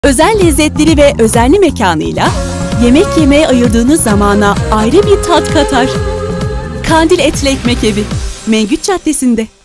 Özel lezzetleri ve özenli mekanıyla yemek yemeye ayırdığınız zamana ayrı bir tat katar. Kandil Etli Ekmek Evi, Mengüç Caddesi'nde.